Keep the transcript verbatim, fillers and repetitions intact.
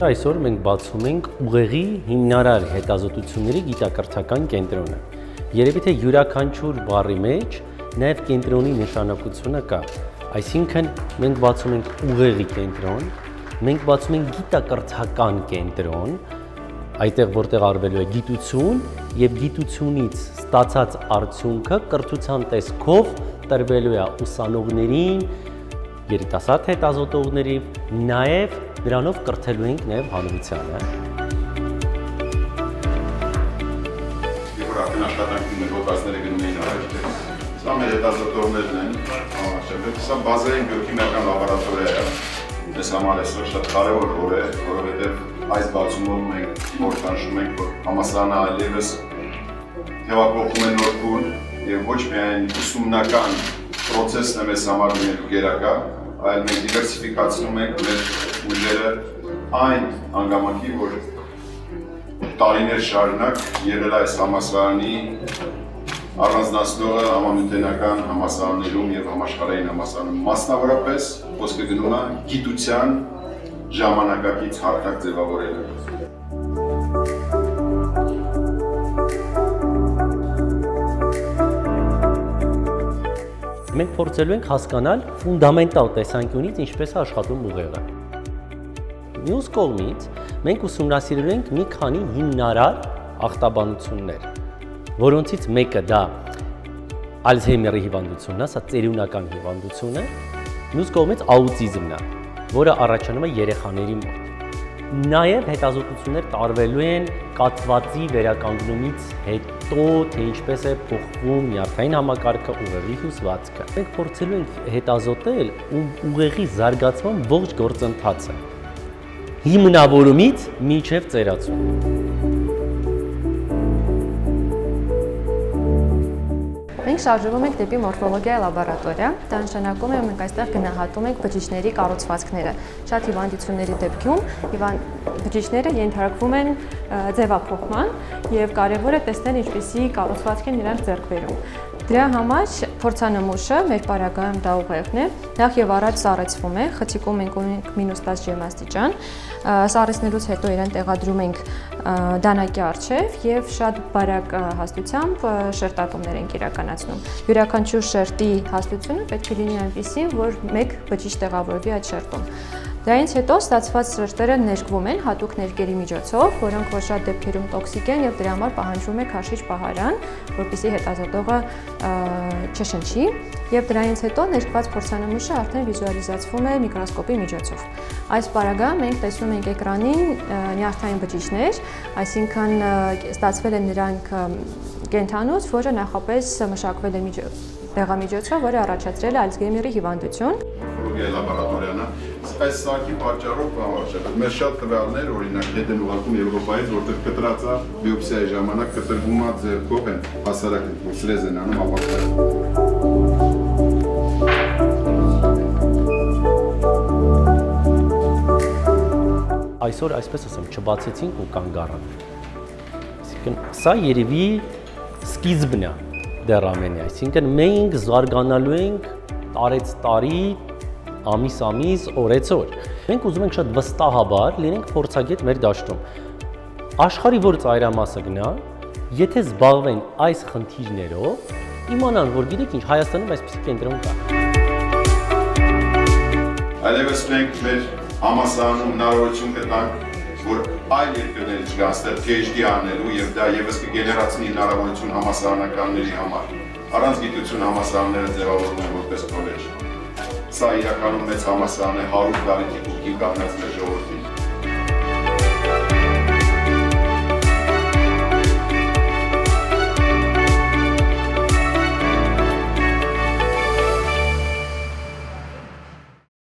Այսօր մենք բացում ենք ուղեղի հիմնարար հետազոտությունների գիտակրթական կենտրոնը։ Երևի թե յուրաքանչյուր բառի մեջ նաև կենտրոնի նշանակությունը կա։ Այսինքն մենք բացում ենք ուղեղի կենտրոն, մենք բացում ենք գիտակրթական կենտրոն, այդտեղ որտեղ արվելու է գիտություն եւ գիտությունից ստացած արդյունքը կրթության տեսքով տրվելու է ուսանողներին, երիտասարդ հետազոտողներին, նաև դրանով կրթելու ենք նաև հանրությանը։ Երբ արդեն աշխատանքին մեր հոդվածները գնում էին առաջ, սա մեր հետազոտողներն են, սա բազային բիոքիմիական լաբորատորիա է, մեզ համար այսօր շատ կարևոր օր է, որովհետև այս բացումով մենք որոշում ենք, որ համալսարանը այլևս թևակողում է նոր փուլ եւ ոչ միայն ուսումնական process-ն է մեզ համար լինելու գերակա, այլ մենք դիվերսիֆիկացնում ենք մեր ուժերը այն հանգամանքի, որ տարիներ շարունակ եղել այս համալսարանի առանձնացնողը համամիութենական համալսարաններում եւ համաշխարհային համալսարանում, մասնավորապես խոսքը գնում է գիտության ժամանակակից հարթակ ձևավորելու։ Մենք փորձելու ենք հասկանալ ֆունդամենտալ տեսանկյունից ինչպես է աշխատում ուղեղը։ Մյուս կողմից մենք ուսումնասիրելու ենք մի քանի հիմնարար ախտաբանություններ, որոնցից մեկը դա Ալցհեյմերի հիվանդությունն է, սա ծերունական հիվանդություն է, մյուս կողմից աուտիզմն է, որը առաջանում է երեխաների մոտ։ Նաև հետազոտություններ տարվելու են կաթվածի վերականգնումից հետո, թե ինչպես է փոխվում նյարդային համակարգը, ուղեղի հյուսվածքը։ Մենք փորձելու ենք հետազոտել ուղեղի զարգացման ողջ գործընթացը, հիմնավորումից մինչև ծերացում։ Մենք շարժվում ենք դեպի մորֆոլոգիայի լաբորատորիա, դա նշանակում է, որ մենք այստեղ գնահատում ենք բջիջների կառուցվածքները։ Շատ հիվանդությունների դեպքում բջիջները ենթարկվում են ձևափոխման եւ կարեւոր է տեսնել ինչպիսի կառուցվածք են նրանք ձեռք բերում։ Դրա համար փորձանմուշը մեր պարագայում դա ուղեղն է, նախ եւ առաջ սառեցվում է, խցիկում ենք ունենք մինուս տասը ջերմաստիճան, սառեցնելուց հետո իրեն տեղադրում ենք դանակի առջև եւ շատ բարակ հաստությամբ շերտատումներ ենք իրականացնում։ Յուրաքանչյուր շերտի հաստությունը պետք է լինի այնպիսի, որ մեկ բջիջ տեղավորվի այդ շերտում։ Դրանից հետո ստացված շերտերը ներկվում են հատուկ ներկերի միջոցով, որոնք որ շատ դեպքերում տոքսիկ են եւ դրա համար պահանջվում է քաշիչ պահարան, որպեսզի հետազոտողը չշնչի, եւ դրանից հետո ներկված փորձանմուշը արդեն վիզուալիզացվում է միկրոսկոպի միջոցով։ Այս պարագայում մենք տեսնում ենք էկրանին նյարդային բջիջներ, այսինքն ստացվել են նրանք կենդանուց, որը նախապես մշակվել է դեղամիջոցով, որը առաջացրել է Ալցհեյմերի հիվանդություն։ Լաբորատորիան է, այս սարքի պատճառով մեր շատ տվյալներ, օրինակ հետ են ուղարկում Եվրոպայից, որտեղ կտրած է բիոպսիայի ժամանակ կտրվում է ձեռքով են հասարակ սրեզ են անում ապակայում։ Այսօր այսպես ասեմ, չբացեցինք ու կանգ առանք։ Այսինքն սա երևի սկիզբն է դեռ ամենի, այսինքն մենք զարգանալու ենք տարեց տարի, ամիս ամիս, օրեց օր։ Մենք ուզում ենք շատ վստահաբար լինենք փորձագետ մեր դաշտում։ Աշխարհի որ ծայրամասը գնա, եթե զբաղվեն այս խնդիրներով, իմանան, որ գիտեք ինչ, Հայաստանում այսպիսի կենտրոն կա։ Այլևս մենք մեր համալսարանում հնարավորություն կտանք, որ այլ երկրներից գան ստեղ P H D անելու եւ դա եւս կգեներացնի հնարավորություն համալսարանականների համար։ Առանց գիտություն համալսարանները ձևավորվում են որպես քոլեջ։ Սա իրականում մեծ համալսարան է հարյուր տարի տիկուկի կանգնած մեր ժողովրդին։